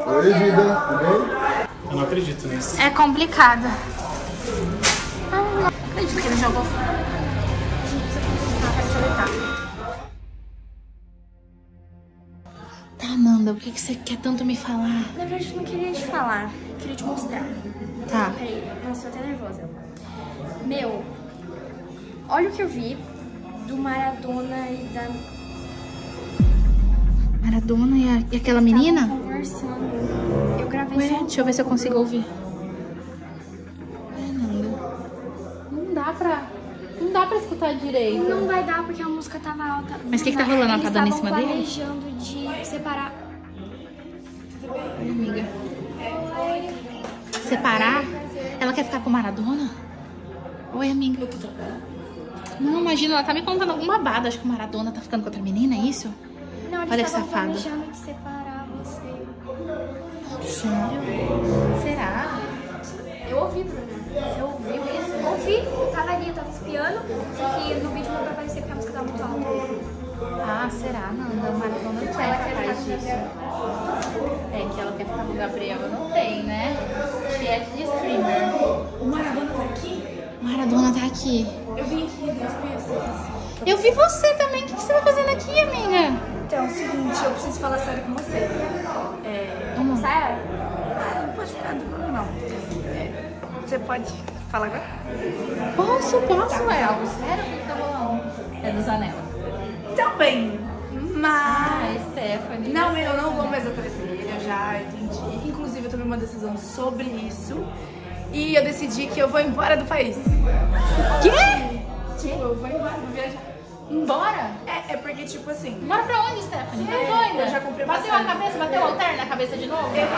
Oi, vida, tudo bem? Eu não acredito nisso. É complicado. Não acredito que ele jogou fora. Tá, Nanda, por que você quer tanto me falar? Na verdade, eu não queria te falar, eu queria te mostrar. Tá. Peraí, nossa, eu tô até nervosa. Meu, olha o que eu vi do Maradona e da... Maradona e aquela menina? Estavam conversando. Eu gravei Ué, só. deixa eu ver se eu consigo ouvir. Nanda. Não dá pra escutar direito. Não vai dar porque a música tava alta. Mas o que tá rolando? Ela tá dando em cima dele? Eles estavam planejando de separar. Oi, amiga. Separar? Ela quer ficar com Maradona? Oi, amiga. Não, imagina, ela tá me contando alguma babada. Acho que o Maradona tá ficando com outra menina, é isso? Não, eles Olha que estavam safado. planejando de separar você. Sério? Será? Eu ouvi, Bruna. Você ouviu isso? Ouvi. Eu tava ali, eu tava espiando. Só que no vídeo não vai aparecer porque a música tava muito alta. Ah, será, Nanda? O Maradona não Ela quer quer capaz ficar disso. É que ela quer ficar com o Gabriel, não tem, né? Chat de streamer. O Maradona tá aqui? O Maradona tá aqui. Eu vim aqui, Deus pensa. Eu vi você também. O que você tá fazendo aqui, amiga? Então, é o seguinte, eu preciso falar sério com você. Sério? Não pode ficar do não. Você pode falar agora? Posso? É algo sério? O que tá rolando? É dos anel. Também. Mas... Stephanie. Não, eu não vou mais atrás dele, eu já entendi. Inclusive, eu tomei uma decisão sobre isso. E eu decidi que eu vou embora do país. Quê? Tipo, eu vou embora, vou viajar. Embora? É porque, tipo assim... Bora pra onde, Stephanie? Tá doida? Eu já comprei Bateu passagem. a cabeça? Bateu o altar na cabeça de novo? Eu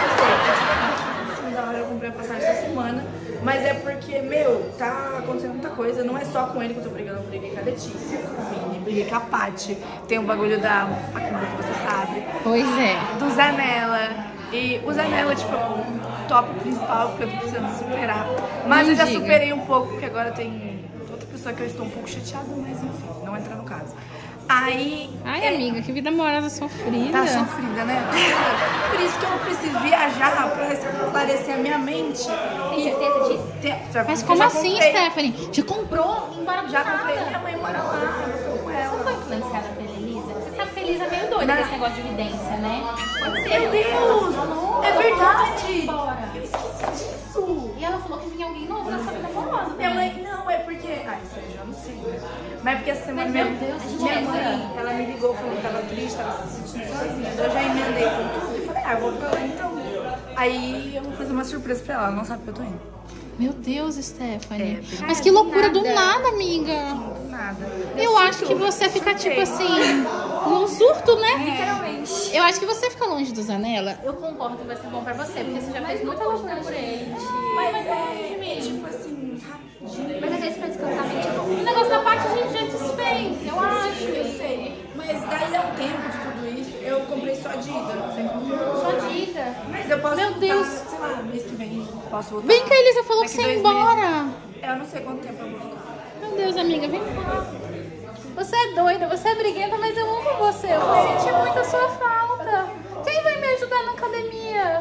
sei, da hora eu comprei a passagem essa semana, mas é porque, meu, tá acontecendo muita coisa, não é só com ele que eu tô brigando, eu briguei com a Letícia, com a Vini, briguei com a Paty, tem um bagulho da Macumba que você sabe, Pois é. do Zanella, e o Zanella, tipo, é o top principal que eu tô precisando superar, mas eu já diga. superei um pouco, porque agora tem outra pessoa que eu estou um pouco chateada, mas enfim, não entra no caso. Aí... Ai, amiga, que vida amorosa sofrida. Tá sofrida, né? Por isso que eu preciso viajar pra esclarecer a minha mente. Tem certeza disso? Mas como assim, Stephanie? Já comprou? Embora do Já nada. comprei, minha mãe mora lá, eu fui com Você ela. foi influenciada pela Elisa? Você sabe que a Elisa é meio doida com esse negócio de evidência, né? Pode ser. Meu Deus! É verdade! Embora. Eu esqueci disso! E ela falou que vinha alguém novo na sua vida amorosa. Minha mãe, não, é porque... Ah, isso aí eu já não sei. Mas é porque essa semana Mas, meu Deus, minha Elisa. mãe, ela me ligou, falou que tava triste, tava se sentindo sozinha. Eu já emendei com tudo e falei, eu vou pra lá então. Aí eu vou fazer uma surpresa pra ela não sabe que eu tô indo. Meu Deus, Stephanie. É, Mas que loucura do nada, amiga. Nada. Eu acho que você fica, tipo assim, num surto, né? Literalmente. Eu acho que você fica longe do Zanella. Eu concordo que vai ser bom pra você, porque você já fez muita loucura por ele. Mas é tipo assim, rapidinho. Mas às vezes pra descansar a mente é bom. O negócio da parte a gente já desfez, eu acho. Eu sei, mas daí ao tempo de tudo isso, eu comprei só de ida. Sem comprar. Só dica. Mas eu posso Meu voltar, Deus. sei lá, mês que vem, posso voltar. Vem cá, a Elisa falou que Daqui você ia 2 meses. embora. Eu não sei quanto tempo eu vou ficar. Meu Deus, amiga, vem cá. Você é doida, você é briguenta, mas eu amo você. Eu vou sentir muito a sua falta. Quem vai me ajudar na academia?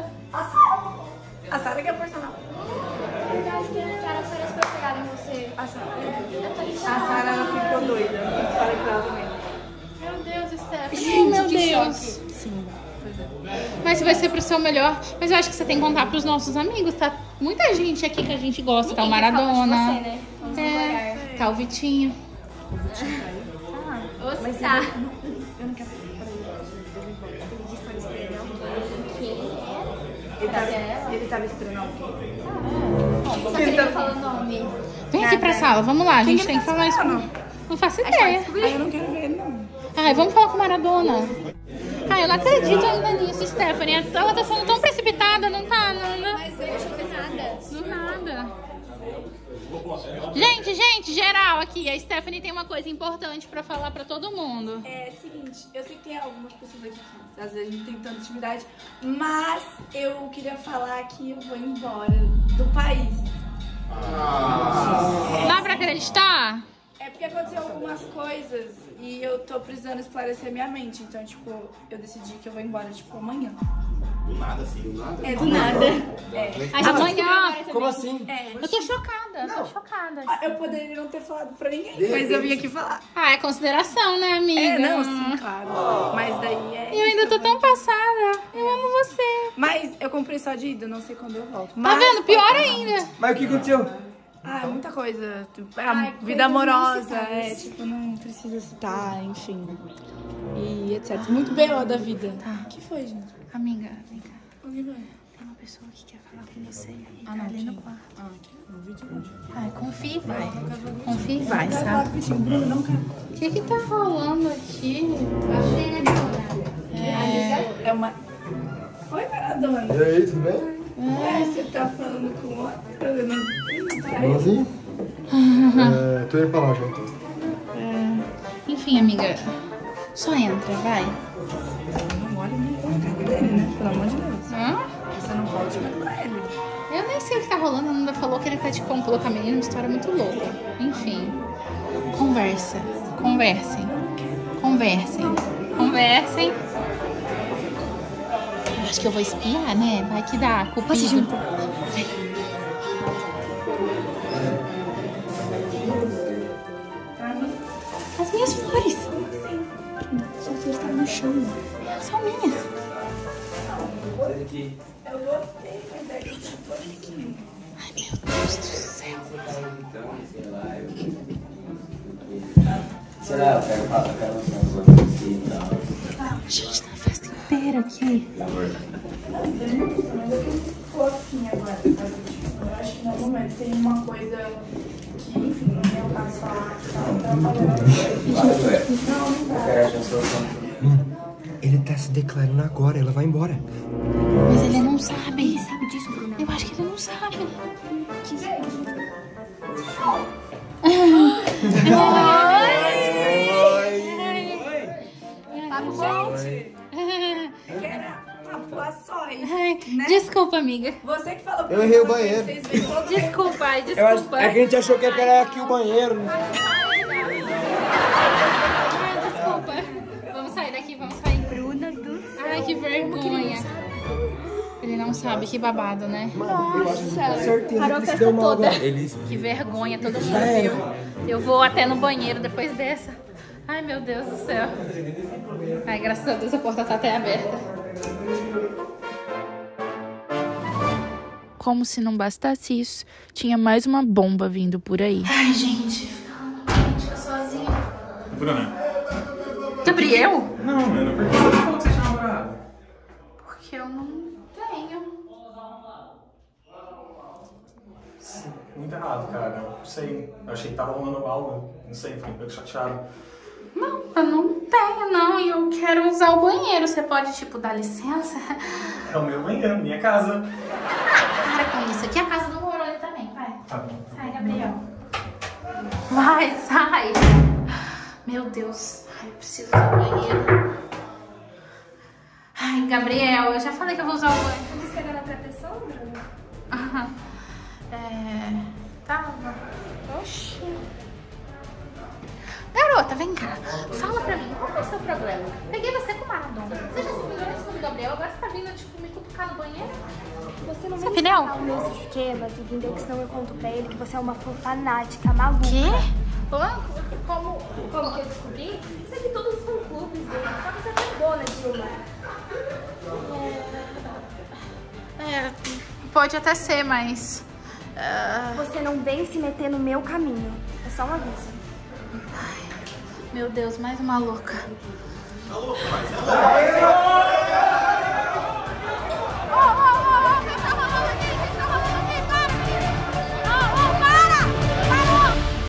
A Sara que é personal. Verdade, que eu quero férias pra pegar em você. A Sara. Eu tô A lixada. Sara, ela ficou doida. Eu falei pra ela também. Meu Deus, Stephanie. Oh, meu Deus. Sim, pois é. Mas vai ser pro seu melhor. Mas eu acho que você tem que contar pros nossos amigos, tá? Muita gente aqui que a gente gosta. Tá o Maradona. Você, né? Vamos acompanhar. Tá o Vitinho. Ou se tá. Eu não quero ficar pra ele. Ele tava esperando alguém. Só que ele não falou nome. Vem aqui pra sala, vamos lá. A gente que tem que falar isso. esperando? Não faço ideia. Aí eu não quero ver ele, não. Ai, vamos falar com o Maradona. Ai, eu não acredito ainda nisso, Stephanie. Ela tá sendo tão precipitada, não tá, Nanda? Mas eu acho que nada. Do nada. Gente, geral aqui. A Stephanie tem uma coisa importante pra falar pra todo mundo. É o seguinte, eu sei que tem algumas pessoas aqui que às vezes não tem tanta intimidade, mas eu queria falar que eu vou embora do país. Dá pra acreditar? É porque aconteceu algumas coisas e eu tô precisando esclarecer minha mente. Então, tipo, eu decidi que eu vou embora, tipo, amanhã. Do nada, assim. Do nada? É, do nada. Amanhã. Como assim? Eu tô chocada, tô chocada. Eu poderia não ter falado pra ninguém, mas eu vim aqui falar. Ah, é consideração, né, amiga? É, não, sim, claro. Mas daí é. Eu ainda tô tão passada. Eu amo você. Mas eu comprei só de ida, não sei quando eu volto. Tá Mas vendo? Pior ainda. Mas o que aconteceu? Ah, muita coisa. Tipo, a vida amorosa, tipo, não precisa citar, enfim. E etc. Muito B.O. da vida. O que foi, gente? Amiga, vem cá. O que foi? Tem uma pessoa que quer falar com você. E Ah, tá não, ali no quem? quarto. Ah, aqui. No vídeo. Ai, confia e vai. Confia e vai, Quero falar sabe? contigo, Bruno, não quero. O que tá rolando aqui? É uma... Oi, Maradona. E aí, tudo bem? Você tá falando com outra? Eu não... Vamos assim? Tô indo pra lá já, então. Enfim, amiga. Só entra, vai. Não olha nem pra cara dele, né? Pelo amor de Deus. Hã? Você não pode mais pra ele. Eu nem sei o que tá rolando. A Nanda falou que ele tá de complô com a menina. Uma história muito louca. Enfim. Conversa. Conversem. Conversem. Conversem. Eu acho que eu vou espiar, né? Vai que dá. Cupido. As minhas flores. As flores estão no chão. São minhas. Eu gostei, mas é que eu tô aqui. Ai, meu Deus do céu. Sei lá, eu quero mostrar os outros aqui e tal. Gente, tá a festa inteira aqui. Ficou assim agora, sabe? Tipo, eu acho que no momento tem uma coisa que, enfim, no meu caso, falar que tá atrapalhando. Eu quero achar a solução. Ele tá se declarando agora, ela vai embora. Mas ele não sabe. Ele sabe disso, Bruna. Eu acho que ele não sabe. Atuações. Ai, desculpa, amiga. Você que falou Eu errei o banheiro. Vocês veem todo Desculpa, ai, Eu acho, desculpa. é que a gente achou que era aqui o banheiro. Né? Ai, desculpa. Vamos sair daqui, vamos sair. Bruna do céu. Ai, que vergonha. Ele não sabe, que babado, né? Certeza Parou a que se festa deu mal toda. agora. Que vergonha, todo mundo viu. Eu vou até no banheiro depois dessa. Ai, meu Deus do céu. Ai, graças a Deus a porta tá até aberta. Como se não bastasse isso, tinha mais uma bomba vindo por aí. Ai, gente. Fica sozinha. Bruna. Gabriel? Não, mano, por que você falou que você tinha namorado? Porque eu não tenho. Muito errado, cara. Não sei. Eu achei que tava rolando algo. Não sei, fiquei um pouco chateado. Não, eu não tenho, não. E eu quero usar o banheiro. Você pode, tipo, dar licença? É o meu banheiro, minha casa. Para com isso. Aqui é a casa do Moroni também, vai. Tá bom. Sai, Gabriel. Vai, sai. Meu Deus. Ai, eu preciso usar o banheiro. Ai, Gabriel, eu já falei que eu vou usar o banheiro. Vamos pegar outra pessoa, Bruna? Aham. Tá. Oxi. Garota, vem cá. Fala pra mim, qual é o seu problema? Peguei você com o Maradona. Você já se humilhou em cima do Gabriel, agora você tá vindo, tipo, me cutucar no banheiro? Você não Você vem entendeu? falar os meus esquemas, entendeu? Que senão eu conto pra ele que você é uma fã fanática, maluca. Quê? Como que eu descobri? Isso aqui todos os fã-clubes dele. Só que você é dona de uma. Pode até ser, mas... Você não vem se meter no meu caminho. É só um aviso. Meu Deus, mais uma louca. Tá louco, mas ela...